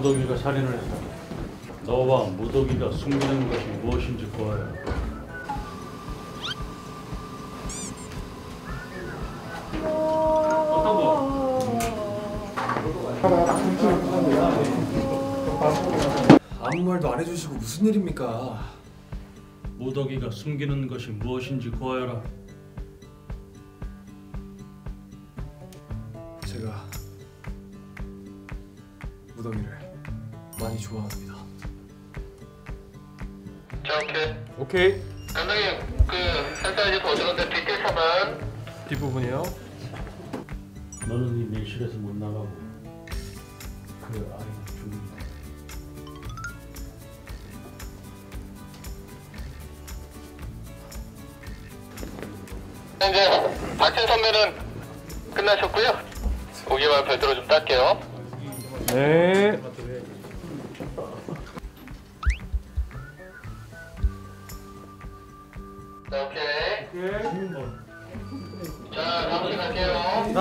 무더기가 살인을 했다. 너와 무더기가 숨기는 것이 무엇인지 보아야. 어떤 거? 아무 말도 안 해주시고 무슨 일입니까? 무더기가 숨기는 것이 무엇인지 보아라. 제가 무더기를 많이 좋아합니다. 자, 오케이. 감독님, 그 회사 이제 어디 건데 뒷길 차만. 뒷부분이요? 너는 이 밀실에서 못 나가고 그 아이는 죽는다. 이제 박진 선배는 끝나셨고요. 고기만 별도로 좀 딸게요. 네. 자, 오케이. 자, 다음 씬 갈게요.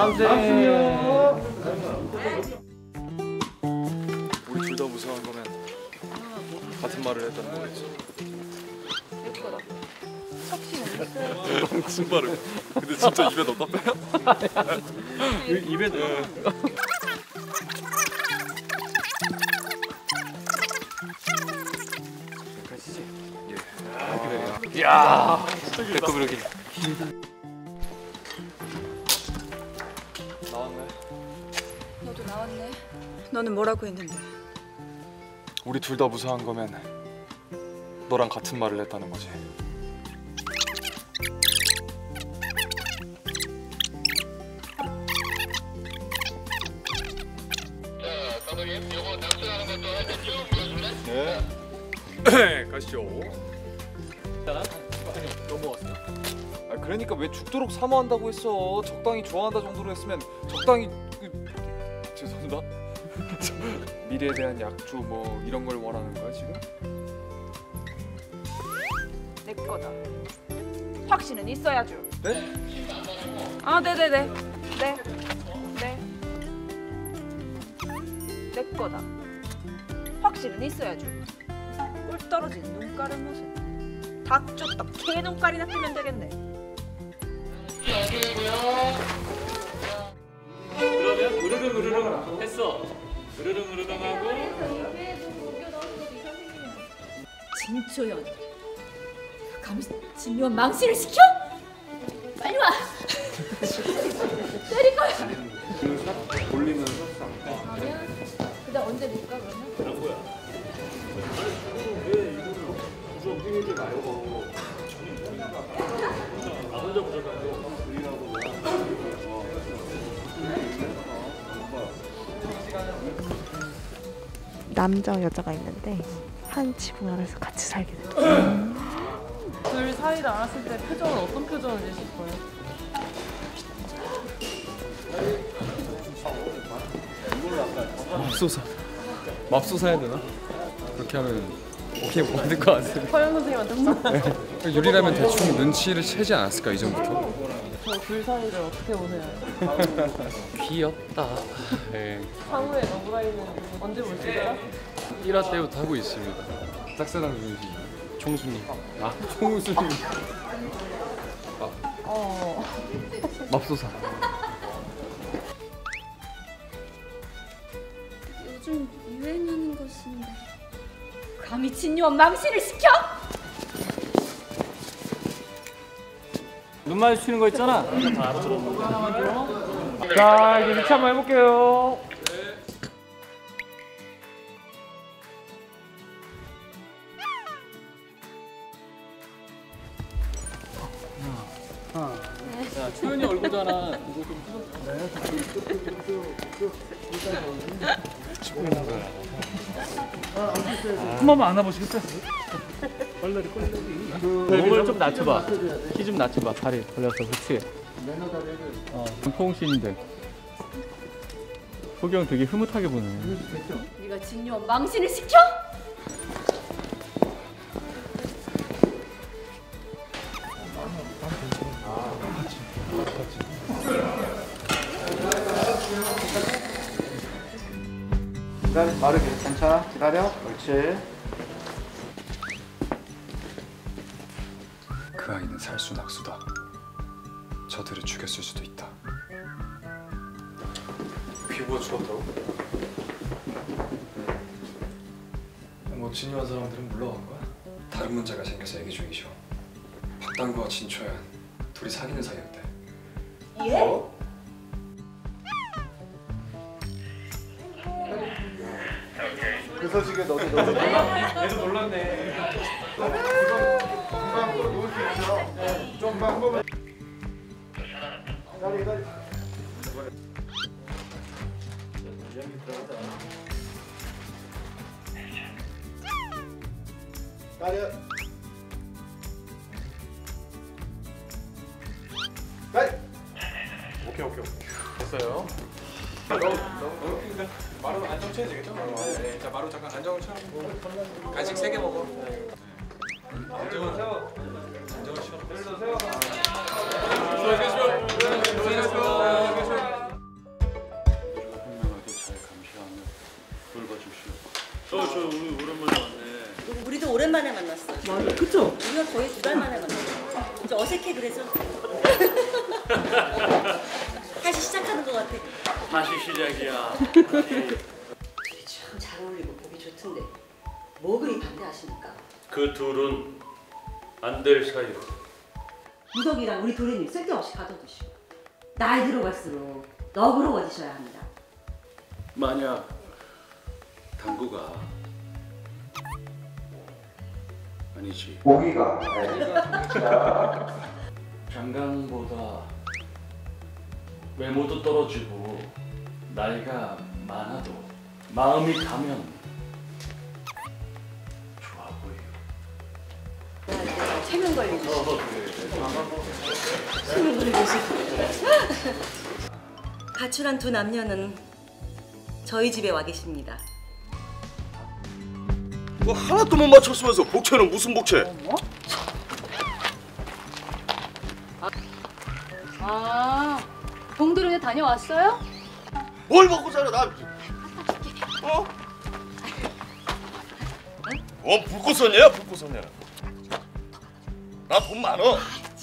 우리 둘 다 무서운 거면 같은 말을 했다는 거겠지. 무슨 말을? 근데 진짜 입에 넣다 빼요? 입에 넣어. 가시지. 예. 기다려. 야. 배꼽 이렇게. 나왔네. 너도 나왔네. 너는 뭐라고 했는데? 우리 둘 다 무사한 거면 너랑 같은 말을 했다는 거지. 자, 감독님, 요거 납치하는 것도 할때 쭉 보여줄래? 네. 가시죠. 넘어왔어. 아 그러니까 왜 죽도록 사모한다고 했어? 적당히 좋아한다 정도로 했으면 적당히 죄송합니다. 미래에 대한 약주 뭐 이런 걸 원하는 거야 지금? 내 거다. 확신은 있어야죠. 네? 아, 네네네. 네. 네. 내 거다. 확신은 있어야죠. 꿀 떨어지는 눈깔은 무슨 닭죽떡 개 눈깔이나 뜨면 되겠네. 그러면 으르릉 했어. 으르릉 하고 진초연 감히 진요한 망신을 시켜? 빨리 와! 때릴 거야! 돌리는 석상. 그다음 언제 볼까 그러면? 안 보여. 남자 여자가 있는데 한 지붕 아래서 같이 살게 돼요. 둘 사이를 알았을 때 표정은 어떤 표정을 내실 거예요? 맙소사 해야 되나? 그렇게 하면 오케이 못 받을 것 같아요. 서영 선생님한테 혼나. 유리라면 대충 눈치를 채지 않았을까 이전부터? 저 둘 사이를 어떻게 보세요? 귀엽다. 네. 상우의 러브라인은 언제 볼 수 있어요? 1화 때부터 하고 있습니다. 짝사랑 중이시. 총수님. 아 총수님. 맙소사. 요즘 유행하는 것인데 감히 진요한 망신을 시켜? 눈 마주치는 거 있잖아. 자, 이제 리치 한번 해볼게요. 야, 초연이 얼굴잖아. 한 번만 안아보시겠어요? 몸을 좀 낮춰봐. 키 좀 낮춰봐. 다리 걸려서 그렇지. 포옹신인데. 호경 되게 흐뭇하게 보네. 네가 진요한 망신을 시켜? 기다려, 바르게. 괜찮아. 기다려. 옳지. 그 아이는 살수낙수다. 저들을 죽였을 수도 있다. 피부가 죽었다고? 뭐 진유한 사람들은 물러간 거야? 다른 문제가 생겨서 얘기 중이셔. 박당구와 진초연 둘이 사귀는 사이였대. 예? 어? 그 소식에 너도 얘도 놀랐네. 금방 또 놓을 수 있어. 좀 방법을. 기다려. 기다려. 오케이. 됐어요. 너무 크니까 마루 안정 쳐야 되겠죠? 네. 자, 마루 잠깐 안정을 쳐. 간식 3개 먹어. 안정을 세워. 안정을 시켜. 세워. 현명하게 잘 감시하며 돌봐주시오. 저 우리 오랜만에 왔네. 우리도 오랜만에 만났어. 맞아, 그쵸? 우리가 거의 2달 만에 만났어. 좀 어색해 그래서. 다시 시작하는 것 같아. 다시 시작이야. 둘이 참 잘 어울리고 보기 좋던데 뭐 그리 반대하십니까? 그 둘은 안 될 사이요. 무덕이랑 우리 도련님 쓸데없이 가둬두시고 나이 들어갈수록 너그러워지셔야 합니다. 만약 당구가 아니지 모기가. 장강보다 외모도 떨어지고 나이가 많아도 마음이 가면 좋아 보여. 체면 걸리고 가출한 두 남녀는 저희 집에 와 계십니다. 뭐 하나도 못 맞췄으면서 복채는 무슨 복채? 아, 동들에 다녀왔어요? 뭘 먹고 살아 나? 어? 불꽃선녀야 불꽃선녀. 나 돈 많어.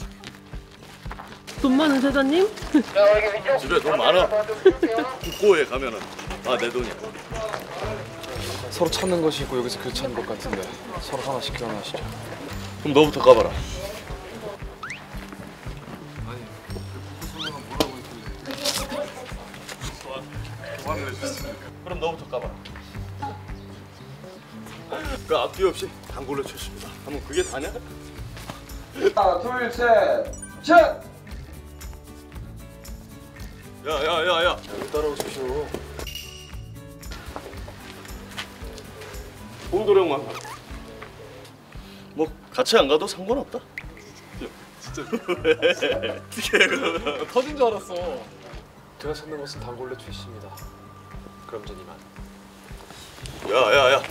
돈 많은 사장님? 집에 돈 많아. 국고에 가면은 내 돈이야. 서로 찾는 것이 있고 여기서 교차하는 것 같은데 서로 하나씩 교환하시죠. 그럼 너부터 가봐라. 그럼 너부터 가봐라. 그 앞뒤 없이 단골로 쳤습니다. 한번 그게 다냐? 하나, 둘, 셋, ချက်! 야야야야 따라오십시오. 홍도령만 뭐 같이 안 가도 상관없다. 진짜 어떻게 그러면 터진 줄 알았어. 제가 찾는 것은 단골레 최씨입니다. 그럼 전 이만. 야야야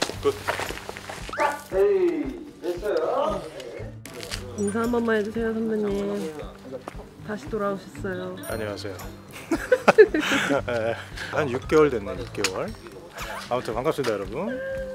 헤이, 됐어요. 인사 한 번만 해주세요, 선배님. 다시 돌아오셨어요. 안녕하세요. 한 6개월 됐네, 6개월. 아무튼 반갑습니다, 여러분.